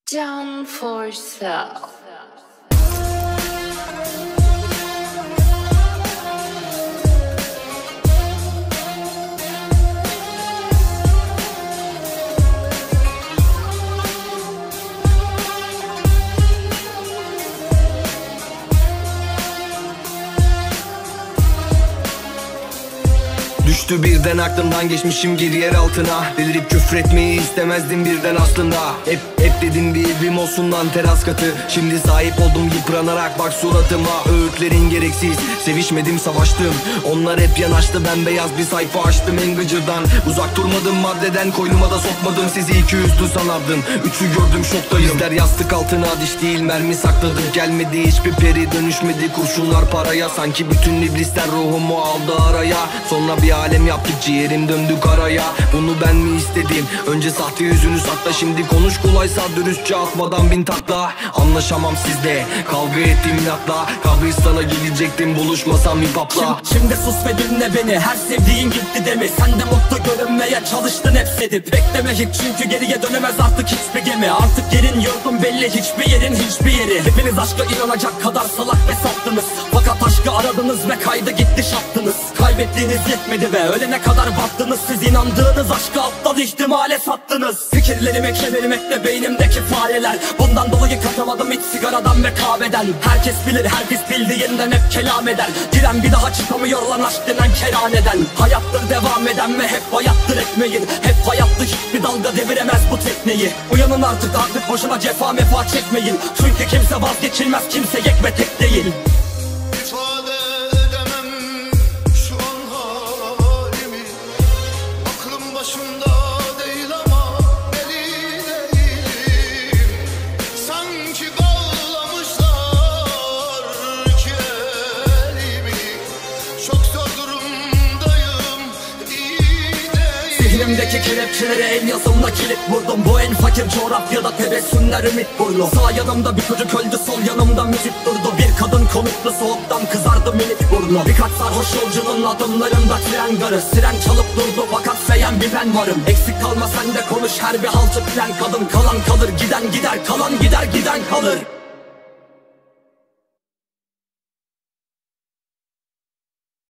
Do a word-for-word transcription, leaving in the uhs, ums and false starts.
Down for sale. Düştü birden aklımdan, geçmişim gir yer altına. Delirip küfretmeyi istemezdim birden aslında. Hep hep dedim bir evim olsun lan teras katı. Şimdi sahip oldum yıpranarak bak suratıma. Öğütlerin gereksiz, sevişmedim savaştım. Onlar hep yanaştı, ben beyaz bir sayfa açtım en gıcırdan. Uzak durmadım maddeden, koynuma da sokmadım. Sizi iki yüzlü sanardım, üçü gördüm şoktayım. Bizler yastık altına diş değil mermi sakladık. Gelmedi hiçbir peri, dönüşmedi kurşunlar paraya. Sanki bütün iblisler ruhumu aldı araya. Sonra bir alem yaptık, ciğerim döndü karaya. Bunu ben mi istedim? Önce sahte yüzünü sakla, şimdi konuş kolaysa dürüstçe atmadan bin takla. Anlaşamam sizle, kavga ettim inatla. Kabristana gidecektim buluşmasam hip hopla. Şimdi, şimdi sus ve dinle beni, her sevdiğin gitti deme. Sen de mutlu görünmeye çalıştın hep sedip. Bekleme hiç, çünkü geriye dönemez artık hiçbir gemi. Artık yerin yurdun belli, hiçbir yerin hiçbir yeri. Hepiniz aşka inanacak kadar salak ve saptınız. Fakat aşkı aradınız ve kaydı gitti şattınız. Kaybettiğiniz yetmedi ve ölene kadar battınız. Siz inandığınız aşka aptal ihtimale sattınız. Fikirlerimi kemirmekte beynimdeki fareler. Bundan dolayı katamadım hiç sigaradan ve kahveden. Herkes bilir, herkes bildiğinden hep kelam eder. Giren bir daha çıkamıyor lan aşk denen kerhaneden. Hayattır devam eden ve hep hayattır etmeyin. Hep hayattır, hiçbir dalga deviremez bu tekneyi. Uyanın artık, artık boşuna cefa mefa çekmeyin. Çünkü kimse vazgeçilmez, kimse yek ve tek değil. Zihnimdeki kelepçelere el yazımla kilit vurdum. Bu en fakir coğrafyada tebessümler ümit burnu. Sağ yanımda bir çocuk öldü, sol yanımda müzik durdu. Bir kadın konuklu, soğuktan kızardı minik burnu. Birkaç sarhoş yolcunun adımlarında tren garı. Siren çalıp durdu fakat seyen bir ben varım. Eksik kalma sen de konuş, her bir halcı plan kadın. Kalan kalır, giden gider, kalan gider, giden kalır.